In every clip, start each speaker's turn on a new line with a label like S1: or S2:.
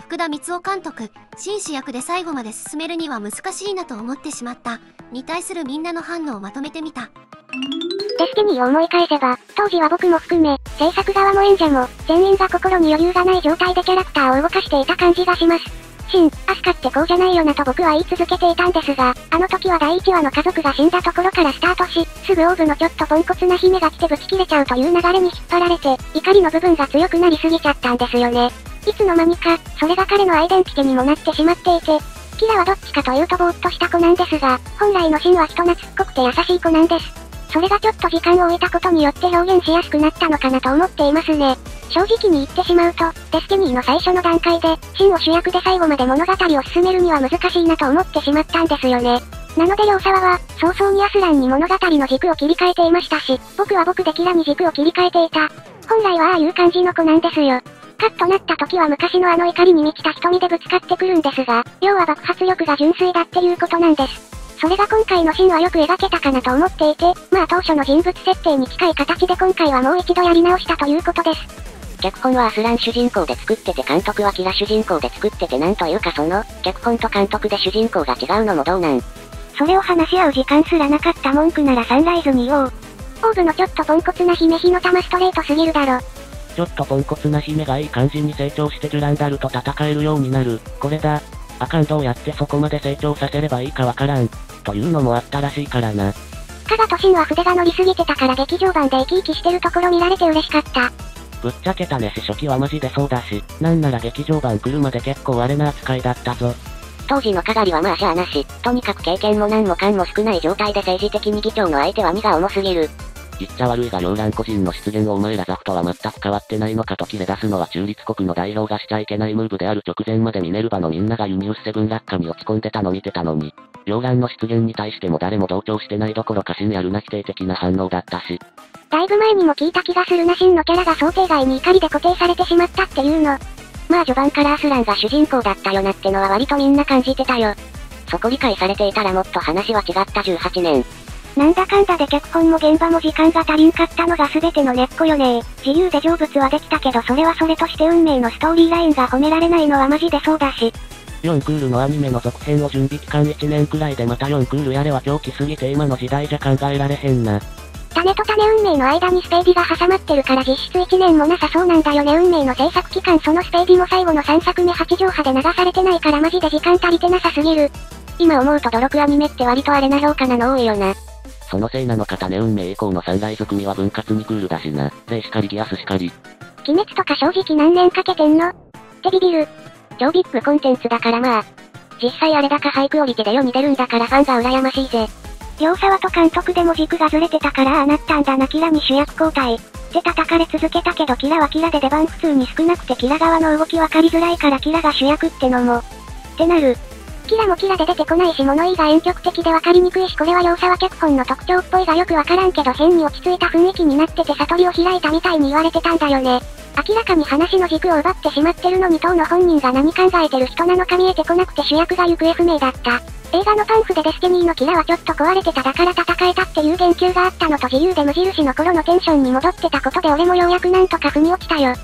S1: 福田光雄監督、紳士役で最後まで進めるには難しいなと思ってしまったに対するみんなの反応をまとめてみた。
S2: デスティニーを思い返せば、当時は僕も含め、制作側も演者も、全員が心に余裕がない状態でキャラクターを動かしていた感じがします。アスカってこうじゃないよなと僕は言い続けていたんですが、あの時は第1話の家族が死んだところからスタートし、すぐオーブのちょっとポンコツな姫が来てブチ切れちゃうという流れに引っ張られて、怒りの部分が強くなりすぎちゃったんですよね。いつの間にか、それが彼のアイデンティティにもなってしまっていて、キラはどっちかというとぼーっとした子なんですが、本来のシンは人懐っこくて優しい子なんです。それがちょっと時間を置いたことによって表現しやすくなったのかなと思っていますね。正直に言ってしまうと、デスティニーの最初の段階で、シンを主役で最後まで物語を進めるには難しいなと思ってしまったんですよね。なので両沢は、早々にアスランに物語の軸を切り替えていましたし、僕は僕でキラに軸を切り替えていた。本来はああいう感じの子なんですよ。カッとなった時は昔のあの怒りに満ちた瞳でぶつかってくるんですが、要は爆発力が純粋だっていうことなんです。それが今回のシーンはよく描けたかなと思っていて、まあ当初の人物設定に近い形で今回はもう一度やり直したということです。
S3: 脚本はアスラン主人公で作ってて監督はキラ主人公で作っててなんというかその、脚本と監督で主人公が違うのもどうなん？
S2: それを話し合う時間すらなかった文句ならサンライズに言おう。オーブのちょっとポンコツな姫火の玉ストレートすぎるだろ。
S4: ちょっとポンコツな姫がいい感じに成長してデュランダルと戦えるようになる。これだ。あかんどうやってそこまで成長させればいいかわからん。というのもあったらしいからな。
S2: 加賀とシンは筆が乗りすぎてたから劇場版で生き生きしてるところ見られて嬉しかった。
S4: ぶっちゃけたねし初期はマジでそうだし、なんなら劇場版来るまで結構あれな扱いだったぞ。
S3: 当時のかがりはまあしゃあなし、とにかく経験も何もかんも少ない状態で政治的に議長の相手は身が重すぎる。
S4: 言っちゃ悪いが両乱個人の出現をお前らザフとは全く変わってないのかと切れ出すのは中立国の代表がしちゃいけないムーブである直前までミネルヴァのみんながユニウス7落下に落ち込んでたの見てたのに、両乱の出現に対しても誰も同調してないどころかシンやるな否定的な反応だったし。
S2: だいぶ前にも聞いた気がするな。シンのキャラが想定外に怒りで固定されてしまったっていうの。
S3: まあ序盤からアスランが主人公だったよなってのは割とみんな感じてたよ。そこ理解されていたらもっと話は違った18年。
S2: なんだかんだで脚本も現場も時間が足りんかったのが全ての根っこよね。自由で成仏はできたけどそれはそれとして運命のストーリーラインが褒められないのはマジでそうだし。
S4: 4クールのアニメの続編を準備期間1年くらいでまた4クールやれは狂気すぎて今の時代じゃ考えられへんな。
S2: 種と種運命の間にスペーディが挟まってるから実質1年もなさそうなんだよね。運命の制作期間そのスペーディも最後の3作目8畳波で流されてないからマジで時間足りてなさすぎる。
S3: 今思うとドロクアニメって割とあれな評価なの多いよな。
S4: そのせいなのか種運命以降のサンライズ組は分割にクールだしな。レイしかりギアスしかり。
S2: 鬼滅とか正直何年かけてんのってビビる。
S3: 超ビッグコンテンツだからまあ。実際あれだかハイクオリティで世に出るんだからファンが羨ましいぜ。
S2: 両沢と監督でも軸がずれてたからああなったんだな。キラに主役交代。で叩かれ続けたけどキラはキラで出番普通に少なくてキラ側の動き分かりづらいからキラが主役ってのも。ってなる。キラもキラで出てこないし物言いが婉曲的で分かりにくいしこれは両沢脚本の特徴っぽいがよくわからんけど変に落ち着いた雰囲気になってて悟りを開いたみたいに言われてたんだよね。明らかに話の軸を奪ってしまってるのに当の本人が何考えてる人なのか見えてこなくて主役が行方不明だった。映画のパンフでデスティニーのキラはちょっと壊れてただから戦えたっていう言及があったのと自由で無印の頃のテンションに戻ってたことで俺もようやくなんとか腑に落ちたよ。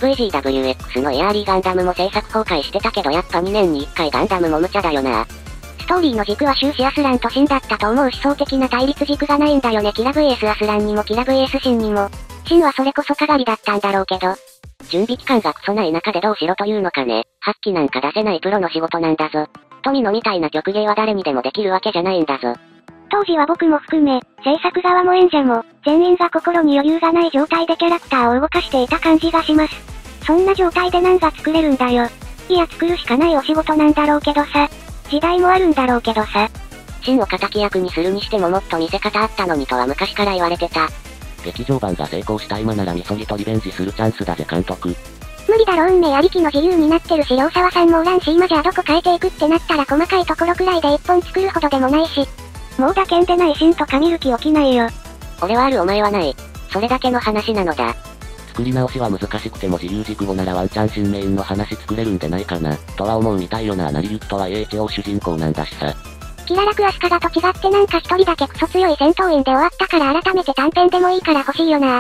S3: VGWX のエアリーガンダムも制作公開してたけどやっぱ2年に1回ガンダムも無茶だよな。ストーリーの軸は終始アスランとシンだったと思う思想的な対立軸がないんだよね。キラ VS アスランにもキラ VS シンにも。シンはそれこそかがりだったんだろうけど。準備期間がクソない中でどうしろというのかね。発揮なんか出せないプロの仕事なんだぞ。富野みたいな曲芸は誰にでもできるわけじゃないんだぞ。
S2: 当時は僕も含め、制作側も演者も、全員が心に余裕がない状態でキャラクターを動かしていた感じがします。そんな状態で何が作れるんだよ。いや作るしかないお仕事なんだろうけどさ。時代もあるんだろうけどさ。
S3: シンを敵役にするにしてももっと見せ方あったのにとは昔から言われてた。
S4: 劇場版が成功した今ならみそぎとリベンジするチャンスだぜ監督。
S2: 無理だろ運命ありきの自由になってるし両沢さんもおらんし今じゃあどこ変えていくってなったら細かいところくらいで一本作るほどでもないし。もう打鍵でないシーンとか見る気起きないよ。
S3: 俺はあるお前はない。それだけの話なのだ。
S4: 作り直しは難しくても自由軸語ならワンチャン新メインの話作れるんでないかな、とは思うみたいよな。成り行きとはいえ一応主人公なんだしさ。
S2: キララクアスカガと違ってなんか一人だけクソ強い戦闘員で終わったから改めて短編でもいいから欲しいよな。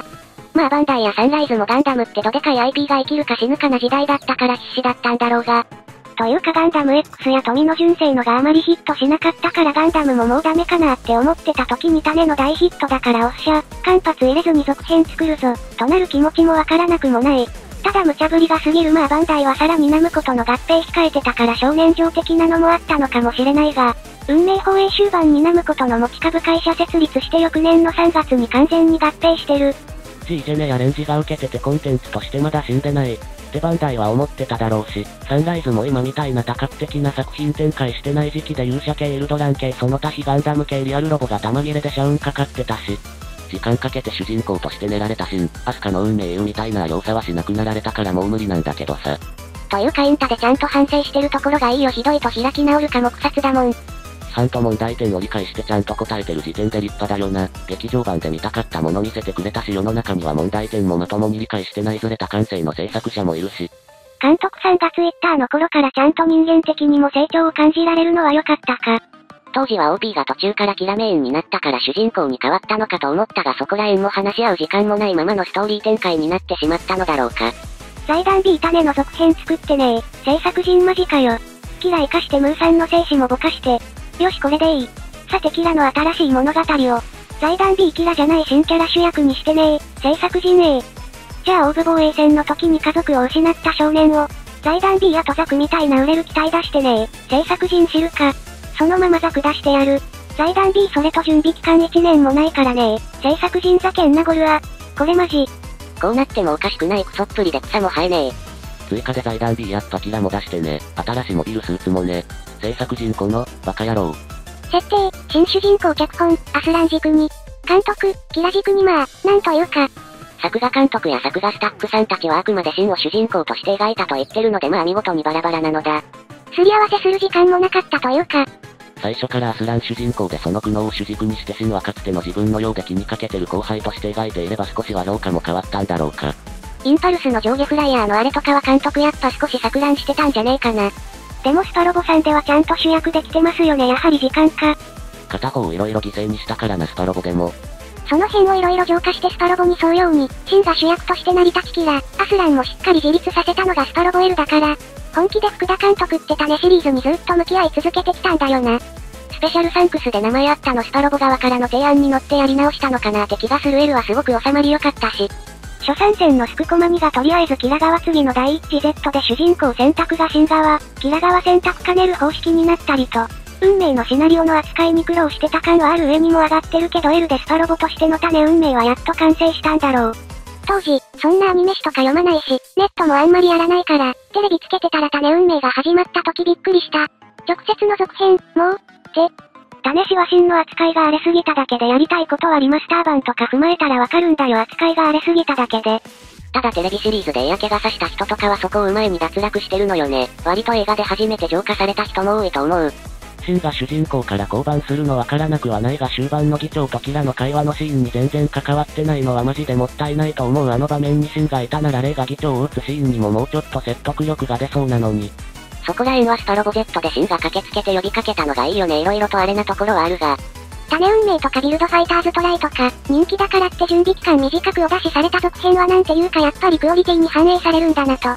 S2: まあバンダイやサンライズもガンダムってどでかい IP が生きるか死ぬかな時代だったから必死だったんだろうが。というかガンダム X や富野純正のがあまりヒットしなかったからガンダムももうダメかなって思ってた時に種の大ヒットだからおっしゃ、間髪入れずに続編作るぞ、となる気持ちもわからなくもない。ただ無茶ぶりが過ぎるまあバンダイはさらにナムコとの合併控えてたから少年場的なのもあったのかもしれないが、運命放映終盤にナムコとの持ち株会社設立して翌年の3月に完全に合併してる。
S4: G ジェネやレンジが受けててコンテンツとしてまだ死んでない。ってバンダイは思ってただろうし、サンライズも今みたいな多角的な作品展開してない時期で勇者系エルドラン系その他非ガンダム系リアルロボが玉切れで社運かかってたし、時間かけて主人公として練られたシーン、アスカの運命みたいな要素はしなくなられたからもう無理なんだけどさ。
S2: というかインタでちゃんと反省してるところがいいよひどいと開き直るかも草津だもん。
S4: 批判と問題点を理解してちゃんと答えてる時点で立派だよな。劇場版で見たかったもの見せてくれたし世の中には問題点もまともに理解してないずれた感性の制作者もいるし。
S2: 監督さんがツイッターの頃からちゃんと人間的にも成長を感じられるのは良かったか。
S3: 当時は OP が途中からキラメインになったから主人公に変わったのかと思ったがそこら辺も話し合う時間もないままのストーリー展開になってしまったのだろうか。
S2: 財団 B 種の続編作ってねー。制作陣マジかよ。キラ生かしてムーさんの生死もぼかして。よしこれでいい。さてキラの新しい物語を。財団 B キラじゃない新キャラ主役にしてねー。制作陣じゃあオーブ防衛戦の時に家族を失った少年を。財団 B やとザクみたいな売れる機体出してねー。制作陣知るか。そのままザク出してやる。財団 B それと準備期間1年もないからねー。制作陣ざけんなゴルア。これマジ。
S3: こうなってもおかしくないクソっぷりで草も生えねえ。
S4: 追加で財団 B やっとキラも出してね。新しいモビルスーツもね。制作陣この、バカ野郎。
S2: 設定、新主人公脚本、アスラン軸に。監督、キラ軸にまあ、なんというか。
S3: 作画監督や作画スタッフさんたちはあくまでシンを主人公として描いたと言ってるのでまあ見事にバラバラなのだ。
S2: すり合わせする時間もなかったというか。
S4: 最初からアスラン主人公でその苦悩を主軸にしてシンはかつての自分のようで気にかけてる後輩として描いていれば少しは評価も変わったんだろうか。
S2: インパルスの上下フライヤーのあれとかは監督やっぱ少し錯乱してたんじゃねえかな。でもスパロボさんではちゃんと主役できてますよねやはり時間か。
S4: 片方を色々犠牲にしたからなスパロボでも。
S2: その辺を色々浄化してスパロボに沿うように、シンが主役として成り立ちキラ、アスランもしっかり自立させたのがスパロボ L だから、本気で福田監督って種シリーズにずっと向き合い続けてきたんだよな。スペシャルサンクスで名前あったのスパロボ側からの提案に乗ってやり直したのかなって気がする L はすごく収まり良かったし。初参戦のスクコマ2がとりあえずキラ側次の第一次 Z で主人公選択がシン側、キラ側選択兼ねる方式になったりと、運命のシナリオの扱いに苦労してた感はある上にも上がってるけど L でスパロボとしての種運命はやっと完成したんだろう。当時、そんなアニメ誌とか読まないし、ネットもあんまりやらないから、テレビつけてたら種運命が始まった時びっくりした。直接の続編、もう、種氏はシンの扱いが荒れすぎただけでやりたいことはリマスター版とか踏まえたらわかるんだよ扱いが荒れすぎただけで。
S3: ただテレビシリーズで嫌気がさした人とかはそこをうまいに脱落してるのよね。割と映画で初めて浄化された人も多いと思う。
S4: シンが主人公から降板するのわからなくはないが終盤の議長とキラの会話のシーンに全然関わってないのはマジでもったいないと思う。あの場面にシンがいたならレイが議長を撃つシーンにももうちょっと説得力が出そうなのに。
S3: そこら辺はスパロボ Z でシンが駆けつけて呼びかけたのがいいよね。色々とあれなところはあるが。
S2: 種運命とかビルドファイターズトライとか、人気だからって準備期間短くお出しされた続編はなんていうかやっぱりクオリティに反映されるんだなと。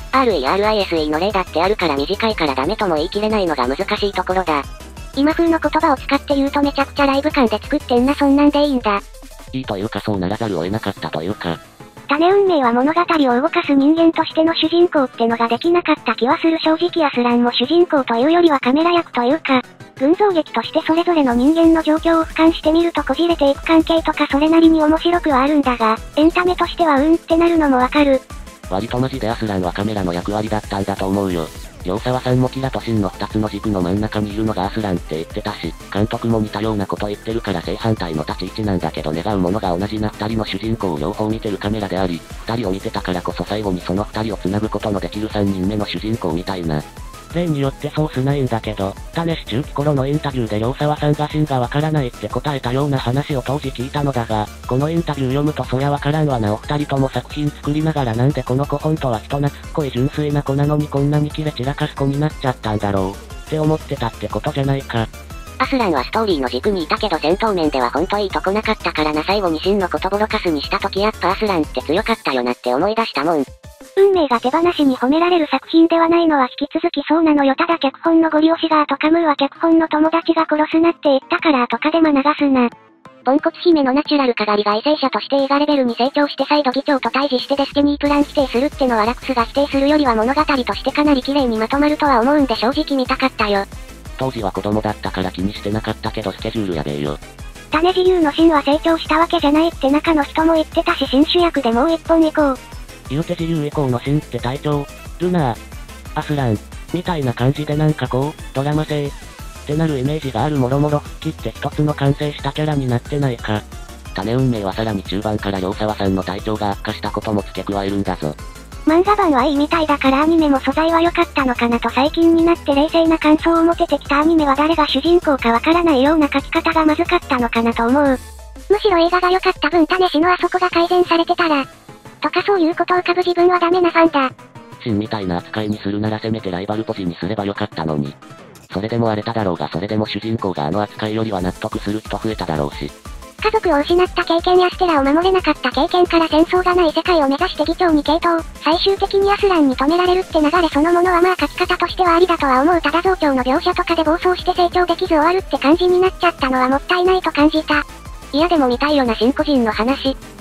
S3: RERISE の例だってあるから短いからダメとも言い切れないのが難しいところだ。
S2: 今風の言葉を使って言うとめちゃくちゃライブ感で作ってんなそんなんでいいんだ。
S4: いいというかそうならざるを得なかったというか。
S2: 種運命は物語を動かす人間としての主人公ってのができなかった気はする。正直アスランも主人公というよりはカメラ役というか、群像劇としてそれぞれの人間の状況を俯瞰してみるとこじれていく関係とかそれなりに面白くはあるんだが、エンタメとしてはってなるのもわかる。
S4: 割とマジでアスランはカメラの役割だったんだと思うよ。洋沢さんもキラとシンの2つの軸の真ん中にいるのがアスランって言ってたし、監督も似たようなこと言ってるから正反対の立ち位置なんだけど願うものが同じな2人の主人公を両方見てるカメラであり、2人を見てたからこそ最後にその2人を繋ぐことのできる3人目の主人公みたいな。例によってソースないんだけど、種氏中期頃のインタビューで洋沢さんがシンがわからないって答えたような話を当時聞いたのだが、このインタビュー読むとそりゃわからんわな。お二人とも作品作りながらなんでこの子ほんとは人懐っこい純粋な子なのにこんなにキレ散らかす子になっちゃったんだろうって思ってたってことじゃないか。
S3: アスランはストーリーの軸にいたけど戦闘面ではほんといいとこなかったからな。最後にシンのことボロカスにした時やっぱアスランって強かったよなって思い出したもん。
S2: 運命が手放しに褒められる作品ではないのは引き続きそうなのよ。ただ脚本のゴリ押しがとかムーは脚本の友達が殺すなって言ったからとかで流すな。
S3: ポンコツ姫のナチュラルかがりが為政者として映画レベルに成長して再度議長と対峙してデスティニープラン否定するってのはラクスが否定するよりは物語としてかなり綺麗にまとまるとは思うんで正直見たかったよ。
S4: 当時は子供だったから気にしてなかったけどスケジュールやべえよ。
S2: 種自由のシンは成長したわけじゃないって中の人も言ってたし新主役でもう一本行こう。
S4: 言うて自由以降のシンって隊長、ルナー、アスラン、みたいな感じでなんかこう、ドラマ性ってなるイメージがある。もろもろ復帰って一つの完成したキャラになってないか。種運命はさらに中盤から両沢さんの体調が悪化したことも付け加えるんだぞ。
S2: 漫画版はいいみたいだからアニメも素材は良かったのかなと最近になって冷静な感想を持ててきた。アニメは誰が主人公かわからないような書き方がまずかったのかなと思う。むしろ映画が良かった分種氏のあそこが改善されてたら、とかそういうことを浮かぶ自分はダメなファンだ。
S4: シンみたいな扱いにするならせめてライバルポジにすればよかったのに。それでも荒れただろうがそれでも主人公があの扱いよりは納得する人増えただろうし。
S2: 家族を失った経験やステラを守れなかった経験から戦争がない世界を目指して議長に傾倒、最終的にアスランに止められるって流れそのものはまあ書き方としてはありだとは思う。ただ増長の描写とかで暴走して成長できず終わるって感じになっちゃったのはもったいないと感じた。
S3: いやでも見たいよなシン個人の話。